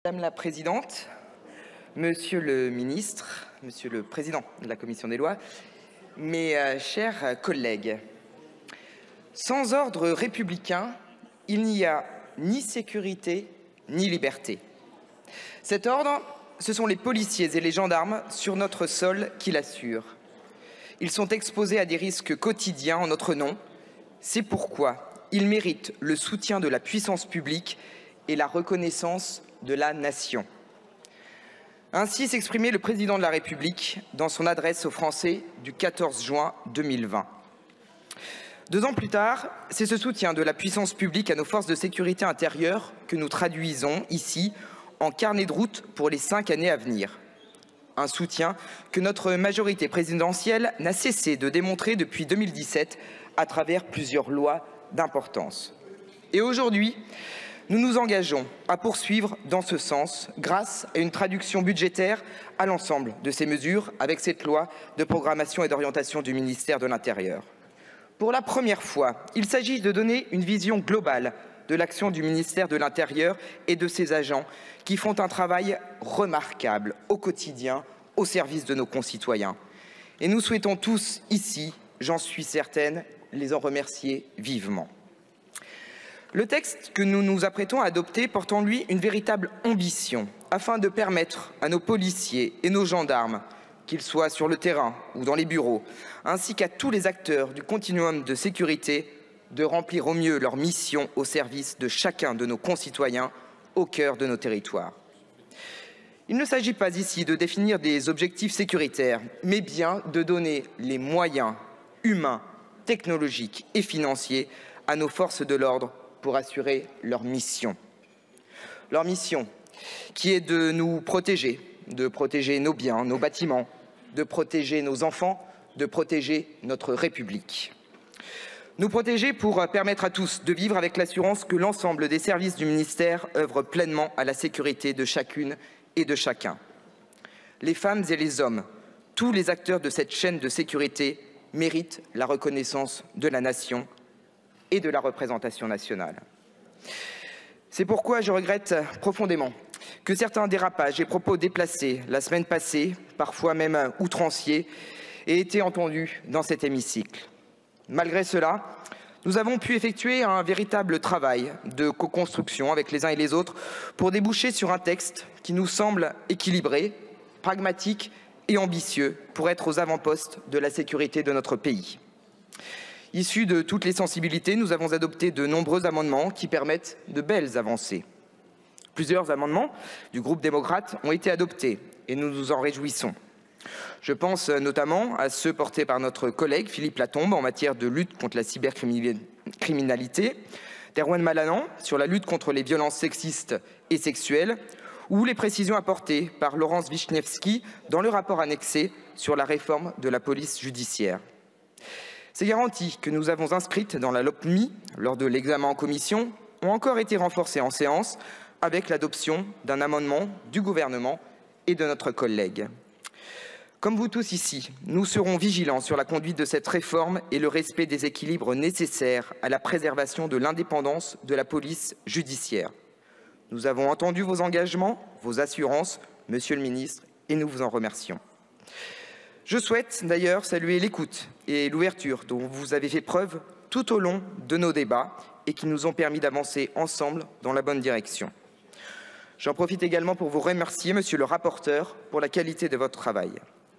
Madame la Présidente, Monsieur le Ministre, Monsieur le Président de la Commission des lois, mes chers collègues, sans ordre républicain, il n'y a ni sécurité ni liberté. Cet ordre, ce sont les policiers et les gendarmes sur notre sol qui l'assurent. Ils sont exposés à des risques quotidiens en notre nom. C'est pourquoi ils méritent le soutien de la puissance publique et la reconnaissance de la nation. Ainsi s'exprimait le président de la République dans son adresse aux Français du 14 juin 2020. 2 ans plus tard, c'est ce soutien de la puissance publique à nos forces de sécurité intérieure que nous traduisons ici en carnet de route pour les 5 années à venir. Un soutien que notre majorité présidentielle n'a cessé de démontrer depuis 2017 à travers plusieurs lois d'importance. Et aujourd'hui, nous nous engageons à poursuivre dans ce sens grâce à une traduction budgétaire à l'ensemble de ces mesures avec cette loi de programmation et d'orientation du ministère de l'Intérieur. Pour la première fois, il s'agit de donner une vision globale de l'action du ministère de l'Intérieur et de ses agents qui font un travail remarquable au quotidien au service de nos concitoyens. Et nous souhaitons tous ici, j'en suis certaine, les en remercier vivement. Le texte que nous nous apprêtons à adopter porte en lui une véritable ambition afin de permettre à nos policiers et nos gendarmes, qu'ils soient sur le terrain ou dans les bureaux, ainsi qu'à tous les acteurs du continuum de sécurité, de remplir au mieux leur mission au service de chacun de nos concitoyens au cœur de nos territoires. Il ne s'agit pas ici de définir des objectifs sécuritaires, mais bien de donner les moyens humains, technologiques et financiers à nos forces de l'ordre pour assurer leur mission. Leur mission qui est de nous protéger, de protéger nos biens, nos bâtiments, de protéger nos enfants, de protéger notre République. Nous protéger pour permettre à tous de vivre avec l'assurance que l'ensemble des services du ministère œuvrent pleinement à la sécurité de chacune et de chacun. Les femmes et les hommes, tous les acteurs de cette chaîne de sécurité méritent la reconnaissance de la nation et de la représentation nationale. C'est pourquoi je regrette profondément que certains dérapages et propos déplacés la semaine passée, parfois même outranciers, aient été entendus dans cet hémicycle. Malgré cela, nous avons pu effectuer un véritable travail de co-construction avec les uns et les autres pour déboucher sur un texte qui nous semble équilibré, pragmatique et ambitieux pour être aux avant-postes de la sécurité de notre pays. Issus de toutes les sensibilités, nous avons adopté de nombreux amendements qui permettent de belles avancées. Plusieurs amendements du groupe démocrate ont été adoptés et nous nous en réjouissons. Je pense notamment à ceux portés par notre collègue Philippe Latombe en matière de lutte contre la cybercriminalité, d'Erwan Malanan sur la lutte contre les violences sexistes et sexuelles, ou les précisions apportées par Laurence Vichnievsky dans le rapport annexé sur la réforme de la police judiciaire. Ces garanties que nous avons inscrites dans la LOPMI lors de l'examen en commission ont encore été renforcées en séance avec l'adoption d'un amendement du gouvernement et de notre collègue. Comme vous tous ici, nous serons vigilants sur la conduite de cette réforme et le respect des équilibres nécessaires à la préservation de l'indépendance de la police judiciaire. Nous avons entendu vos engagements, vos assurances, Monsieur le Ministre, et nous vous en remercions. Je souhaite d'ailleurs saluer l'écoute et l'ouverture dont vous avez fait preuve tout au long de nos débats et qui nous ont permis d'avancer ensemble dans la bonne direction. J'en profite également pour vous remercier, Monsieur le rapporteur, pour la qualité de votre travail.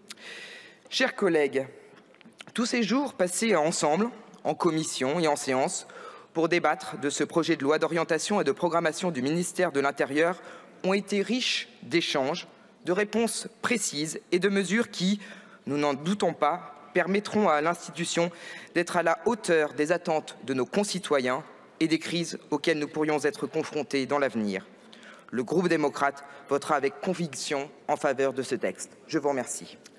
Chers collègues, tous ces jours passés ensemble, en commission et en séance, pour débattre de ce projet de loi d'orientation et de programmation du ministère de l'Intérieur ont été riches d'échanges, de réponses précises et de mesures qui, nous n'en doutons pas, permettront à l'institution d'être à la hauteur des attentes de nos concitoyens et des crises auxquelles nous pourrions être confrontés dans l'avenir. Le groupe démocrate votera avec conviction en faveur de ce texte. Je vous remercie.